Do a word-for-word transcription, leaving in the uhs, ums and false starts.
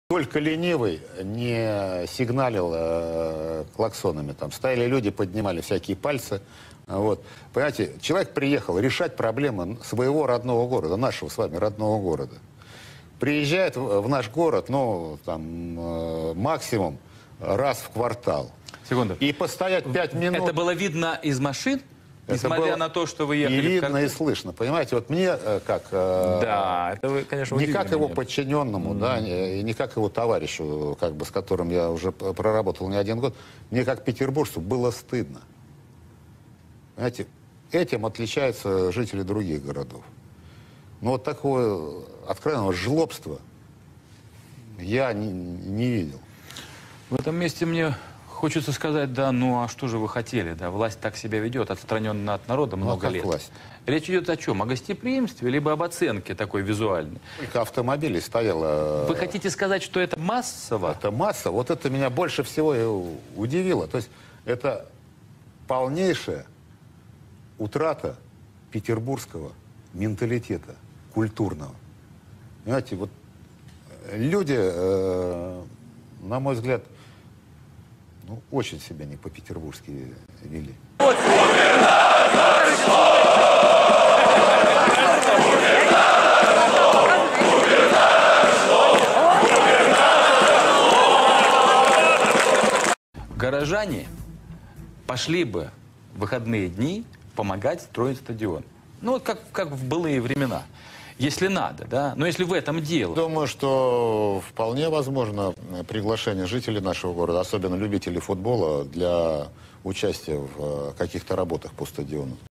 Только ленивый не сигналил э, клаксонами. Там стояли люди, поднимали всякие пальцы. Вот. Понимаете, человек приехал решать проблемы своего родного города, нашего с вами родного города. Приезжает в, в наш город, ну, там, э, максимум раз в квартал. Секунду. И постоять пять минут. Это было видно из машин? Это Несмотря было на то, что вы ехали и в видно, карту? и слышно. Понимаете, вот мне э, как... Э, Да, это вы, конечно, не удивили как его меня. подчиненному, mm-hmm. да, и не как его товарищу, как бы, с которым я уже проработал не один год, мне как петербуржцу было стыдно. Понимаете, этим отличаются жители других городов. Но вот такого откровенного жлобства я не, не видел. В этом месте мне хочется сказать, да, ну а что же вы хотели, да, власть так себя ведет, отстраненно от народа много ну, как лет. власть? Речь идет о чем? О гостеприимстве, либо об оценке такой визуальной? Только автомобилей стояло... Вы хотите сказать, что это массово? Это масса. Вот это меня больше всего и удивило. То есть это полнейшая утрата петербургского менталитета, культурного. Понимаете, вот люди, э, на мой взгляд, ну, очень себя не по-петербургски вели. Горожане пошли бы в выходные дни помогать строить стадион. Ну, вот как, как в былые времена. Если надо, да? Но если в этом дело... Думаю, что вполне возможно приглашение жителей нашего города, особенно любителей футбола, для участия в каких-то работах по стадиону.